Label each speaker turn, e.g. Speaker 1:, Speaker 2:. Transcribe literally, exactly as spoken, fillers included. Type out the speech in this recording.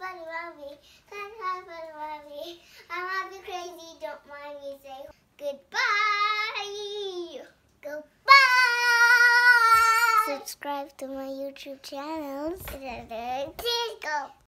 Speaker 1: funny mommy. Can't have funny mommy. I'm happy crazy, don't mind me. Say goodbye. Goodbye. Subscribe to my YouTube channel. Go.